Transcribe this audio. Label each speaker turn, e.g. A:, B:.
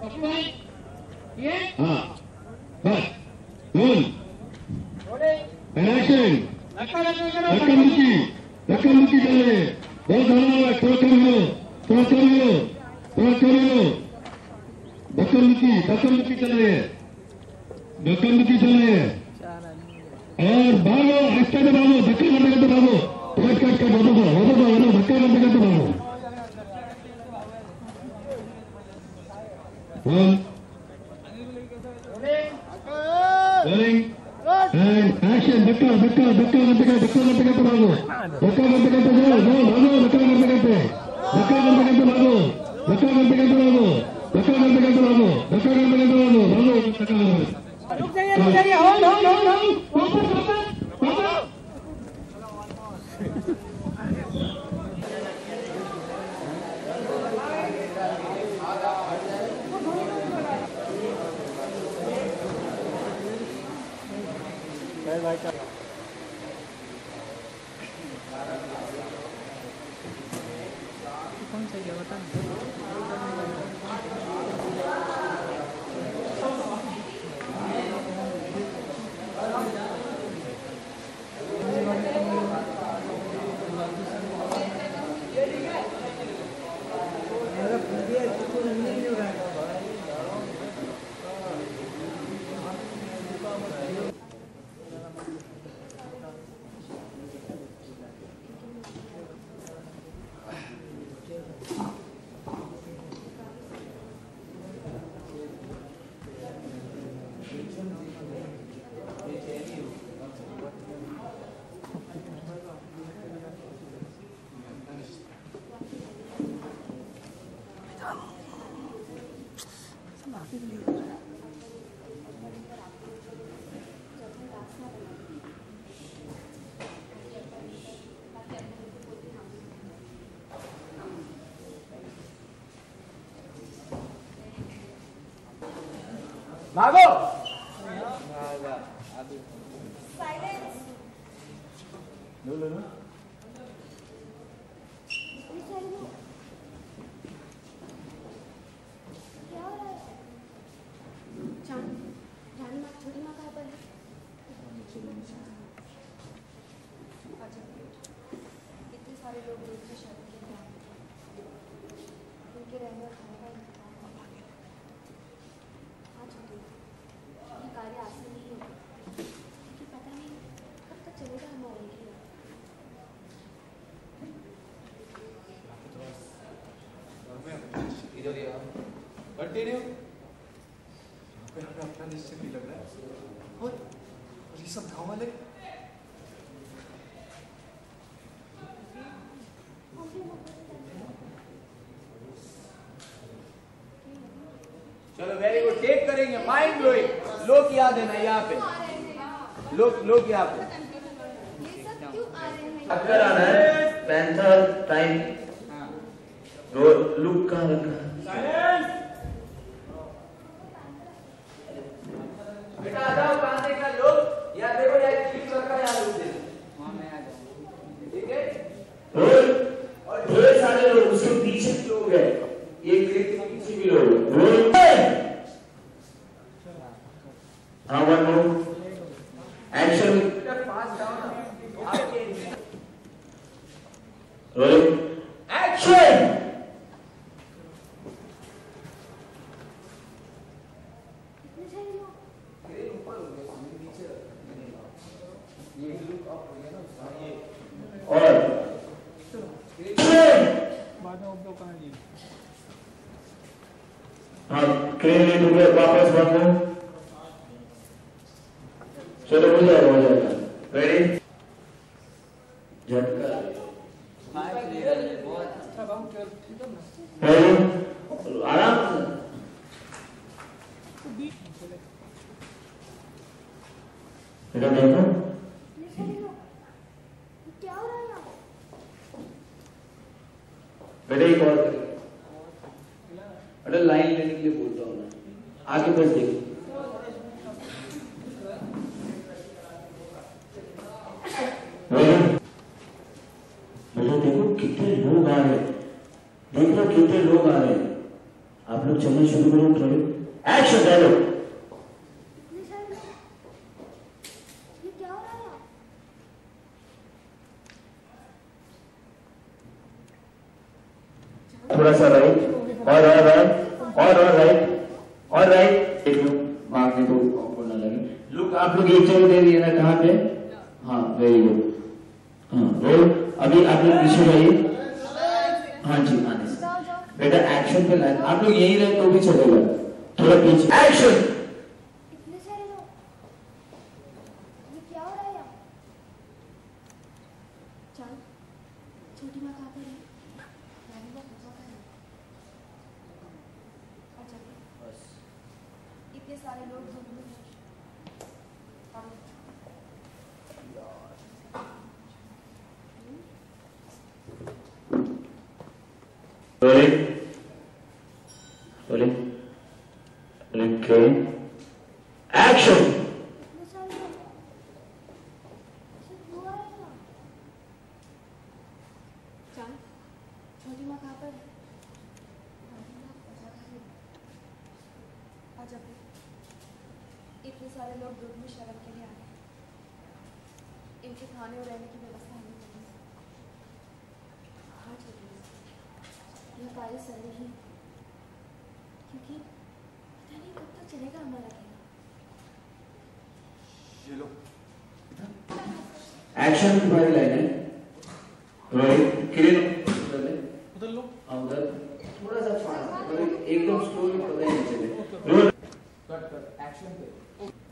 A: हाँ बस roll action धक्का मुक्की चल रही है। बहुत धन्यवाद। थोड़ा कम लो धक्का मुक्की चल रही है। और भागो रास्ते में भागो धक्का करते भागो धक्का करते भागो रोलिंग एंड एक्शन धक्का करते भागो धक्का करते
B: रुक जाइए होल्ड कौन सा जगह भागो साइलेंस लो छोटी माँ कहाँ पर है? इतने सारे लोग दूसरी शादी के हैं उनके रहने और खाने का आज ये कार्य आसान नहीं होगा क्योंकि पता नहीं कब तक चलेगा हमारा ये।
C: इधर कंटिन्यू हमें अपना निश्चित नहीं लग रहा है और ये सब गाँव वाले
D: चलो वेरी गुड टेक करेंगे माइंड ब्लोइंग। लोग याद है ना यहाँ पे लोग यहाँ पे
E: अगर आना है पैंथर टाइम लुक का
D: बेटा आ जाओ कांदे का लोग या देखो या क्लिक करता है लोग दे मैं आ जाऊँ ठीक है।
E: और ढेर सारे लोग उसके पीछे लोग हैं ये क्लिक के पीछे भी लोग हाँ one more action
D: fast down आपके
E: रोलिंग एक्शन और हाँ क्रेन ले दूंगे वापस भागो चलो हो जाएगा रेडी झटका आराम से बेटा देखो
B: क्या हो रहा है?
E: बेटा एक और बेटा लाइन लेने के लिए बोलता हूँ मैं आगे बस देखो बेटा देखो कितने लोग आ रहे हैं देख लो कितने लोग आ रहे हैं आप लोग चलना शुरू करो। थोड़े एक्शन डायलॉग।
B: इतने सारे लोग, ये क्या हो रहा है?
E: थोड़ा सा राइट और राइट और राइट। एक लोग मांगने को बोलना लगे। लुक आप लोग एक जगह दे दिए ना, कहाँ पे? हाँ वेरी गुड। हाँ रोल। अभी आप लोग पीछे रहिए। हाँ जी आने से
B: जाओ जाओ।
E: बेटा एक्शन पे लाइन। आप लोग यही रहे तो भी चलेगा। थोड़ा पीछे एक्शन।
B: इतने सारे लोग, ये क्या हो रहा है? चल, छोटी माँ कहाँ पर है? नानी माँ पूछा है। अच्छा, इतने सारे लोग घूम रहे हैं।
E: एक्शन।
B: इतने सारे लोग, ऐसे क्यों आ रहे हैं? चल, छोटी माँ कहाँ पर है? नानी माँ पूछा है। अच्छा, इतने सारे लोग दूध में शरण के लिए आ गए। इनके खाने और रहने की व्यवस्था हमें करनी है। हाँ छोटी माँ, यह कार्य सरल ही, क्योंकि पता नहीं कब तक चलेगा हमारा खेल।
C: ये लो।
E: एक्शन की बारी लाइन है। रोहित किरण
C: उधर लो।
E: उधर थोड़ा सा फास्ट, एकदम स्लो, पता ही नहीं चले। रोल
D: कट एक्शन पे।